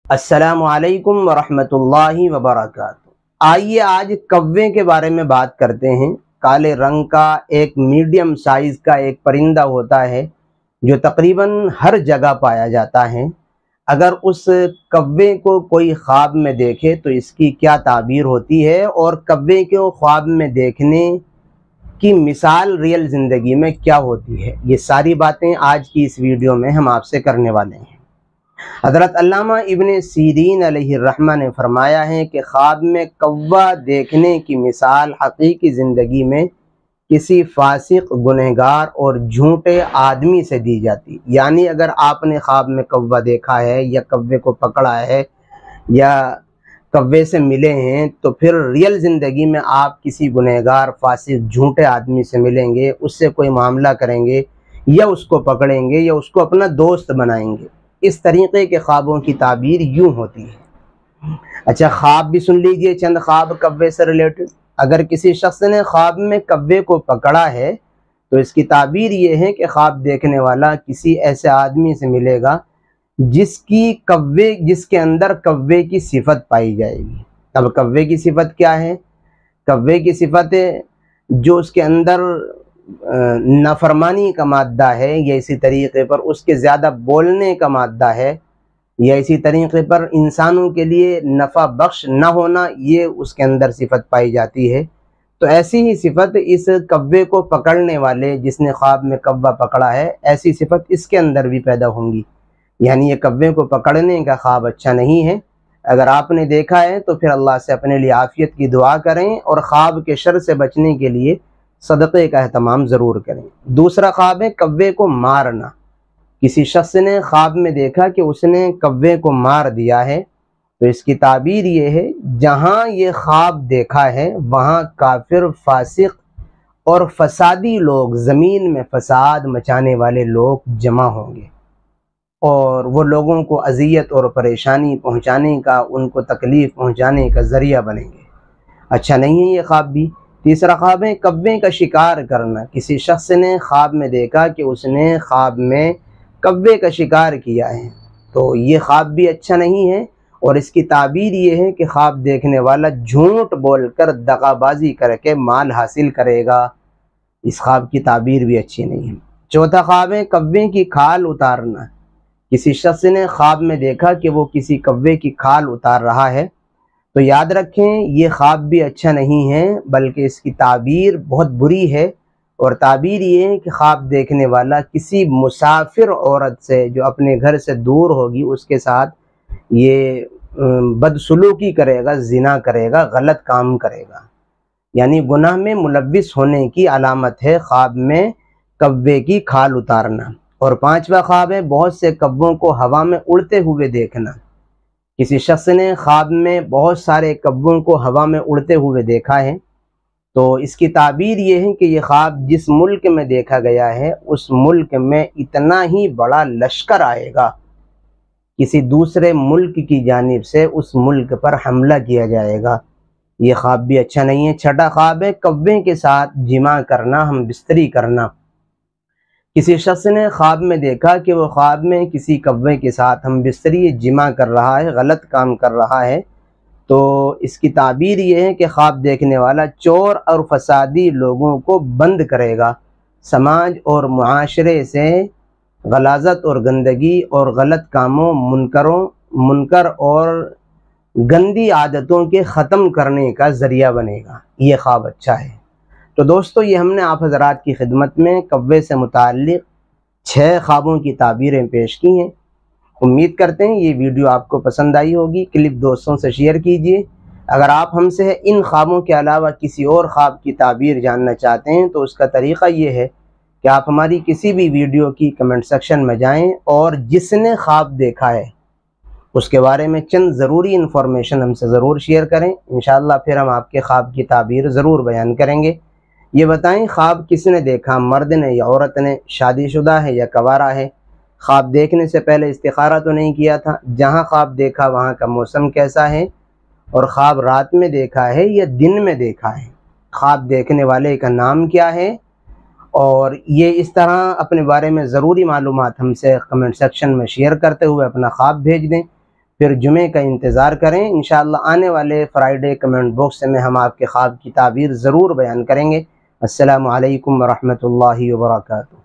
السلام علیکم ورحمۃ اللہ وبرکاتہ۔ آئیے آج کوے کے بارے میں بات کرتے ہیں۔ کالے رنگ کا ایک میڈیم سائز کا ایک پرندہ ہوتا ہے جو تقریباً ہر جگہ پایا جاتا ہے۔ اگر اس کوے کو کوئی خواب میں دیکھے تو اس کی کیا تعبیر ہوتی ہے اور کوے کو خواب میں دیکھنے کی مثال ریئل زندگی میں کیا ہوتی ہے، یہ ساری باتیں آج کی اس ویڈیو میں ہم آپ سے کرنے والے ہیں۔ حضرت علامہ ابن سیرین علیہ الرحمہ نے فرمایا ہے کہ خواب میں کوا دیکھنے کی مثال حقیقی زندگی میں کسی فاسق، گنہگار اور جھوٹے آدمی سے دی جاتی۔ یعنی اگر آپ نے خواب میں کوا دیکھا ہے یا کوے کو پکڑا ہے یا کوے سے ملے ہیں تو پھر ریئل زندگی میں آپ کسی گنہگار، فاسق، جھوٹے آدمی سے ملیں گے، اس سے کوئی معاملہ کریں گے یا اس کو پکڑیں گے یا اس کو اپنا دوست بنائیں گے۔ اس طریقے کے خوابوں کی تعبیر یوں ہوتی ہے۔ اچھا، خواب بھی سن لیجئے، چند خواب کوے سے ریلیٹڈ۔ اگر کسی شخص نے خواب میں کوے کو پکڑا ہے تو اس کی تعبیر یہ ہے کہ خواب دیکھنے والا کسی ایسے آدمی سے ملے گا جس کے اندر کوے کی صفت پائی جائے گی۔ اب کوے کی صفت کیا ہے؟ کوے کی صفت جو اس کے اندر نافرمانی کا مادہ ہے، یا اسی طریقے پر اس کے زیادہ بولنے کا مادہ ہے، یا اسی طریقے پر انسانوں کے لیے نفع بخش نہ ہونا، یہ اس کے اندر صفت پائی جاتی ہے۔ تو ایسی ہی صفت اس کوے کو پکڑنے والے جس نے خواب میں کوا پکڑا ہے، ایسی صفت اس کے اندر بھی پیدا ہوں گی۔ یعنی یہ کوے کو پکڑنے کا خواب اچھا نہیں ہے۔ اگر آپ نے دیکھا ہے تو پھر اللہ سے اپنے لیے عافیت کی دعا کریں اور خواب کے شر سے بچنے کے لیے صدقے کا اہتمام ضرور کریں۔ دوسرا خواب ہے کوے کو مارنا۔ کسی شخص نے خواب میں دیکھا کہ اس نے کوے کو مار دیا ہے تو اس کی تعبیر یہ ہے، جہاں یہ خواب دیکھا ہے وہاں کافر، فاسق اور فسادی لوگ، زمین میں فساد مچانے والے لوگ جمع ہوں گے اور وہ لوگوں کو اذیت اور پریشانی پہنچانے کا، ان کو تکلیف پہنچانے کا ذریعہ بنیں گے۔ اچھا نہیں ہے یہ خواب بھی۔ تیسرا خواب ہے کوے کا شکار کرنا۔ کسی شخص نے خواب میں دیکھا کہ اس نے خواب میں کوے کا شکار کیا ہے تو یہ خواب بھی اچھا نہیں ہے، اور اس کی تعبیر یہ ہے کہ خواب دیکھنے والا جھوٹ بول کر، دغا بازی کر کے مال حاصل کرے گا۔ اس خواب کی تعبیر بھی اچھی نہیں ہے۔ چوتھا خواب ہے کوے کی کھال اتارنا۔ کسی شخص نے خواب میں دیکھا کہ وہ کسی کوے کی کھال اتار رہا ہے تو یاد رکھیں یہ خواب بھی اچھا نہیں ہے، بلکہ اس کی تعبیر بہت بری ہے، اور تعبیر یہ ہے کہ خواب دیکھنے والا کسی مسافر عورت سے جو اپنے گھر سے دور ہوگی اس کے ساتھ یہ بدسلوکی کرے گا، زنا کرے گا، غلط کام کرے گا، یعنی گناہ میں ملوث ہونے کی علامت ہے خواب میں کوے کی کھال اتارنا۔ اور پانچواں خواب ہے بہت سے کووں کو ہوا میں اڑتے ہوئے دیکھنا۔ کسی شخص نے خواب میں بہت سارے کووں کو ہوا میں اڑتے ہوئے دیکھا ہے تو اس کی تعبیر یہ ہے کہ یہ خواب جس ملک میں دیکھا گیا ہے اس ملک میں اتنا ہی بڑا لشکر آئے گا، کسی دوسرے ملک کی جانب سے اس ملک پر حملہ کیا جائے گا۔ یہ خواب بھی اچھا نہیں ہے۔ چھٹا خواب ہے کوے کے ساتھ جماع کرنا، ہم بستری کرنا۔ کسی شخص نے خواب میں دیکھا کہ وہ خواب میں کسی کوے کے ساتھ ہم بستری جماع کر رہا ہے، غلط کام کر رہا ہے، تو اس کی تعبیر یہ ہے کہ خواب دیکھنے والا چور اور فسادی لوگوں کو بند کرے گا، سماج اور معاشرے سے غلاظت اور گندگی اور غلط کاموں، منکر اور گندی عادتوں کے ختم کرنے کا ذریعہ بنے گا۔ یہ خواب اچھا ہے۔ تو دوستو، یہ ہم نے آپ حضرات کی خدمت میں کوے سے متعلق 6 خوابوں کی تعبیریں پیش کی ہیں۔ امید کرتے ہیں یہ ویڈیو آپ کو پسند آئی ہوگی۔ کلپ دوستوں سے شیئر کیجئے۔ اگر آپ ہم سے ان خوابوں کے علاوہ کسی اور خواب کی تعبیر جاننا چاہتے ہیں تو اس کا طریقہ یہ ہے کہ آپ ہماری کسی بھی ویڈیو کی کمنٹ سیکشن میں جائیں اور جس نے خواب دیکھا ہے اس کے بارے میں چند ضروری انفارمیشن ہم سے ضرور شیئر کریں۔ انشاءاللہ پھر ہم آپ کے خواب کی تعبیر ضرور بیان کریں گے۔ یہ بتائیں خواب کس نے دیکھا، مرد نے یا عورت نے، شادی شدہ ہے یا کنوارا ہے، خواب دیکھنے سے پہلے استخارہ تو نہیں کیا تھا، جہاں خواب دیکھا وہاں کا موسم کیسا ہے، اور خواب رات میں دیکھا ہے یا دن میں دیکھا ہے، خواب دیکھنے والے کا نام کیا ہے، اور یہ اس طرح اپنے بارے میں ضروری معلومات ہم سے کمنٹ سیکشن میں شیئر کرتے ہوئے اپنا خواب بھیج دیں پھر جمعے کا انتظار کریں۔ انشاءاللہ آنے والے فرائیڈے کمنٹ باکس میں ہم آپ کے خواب کی تعبیر ضرور بیان کریں گے۔ السلام علیکم ورحمۃ اللہ وبرکاتہ۔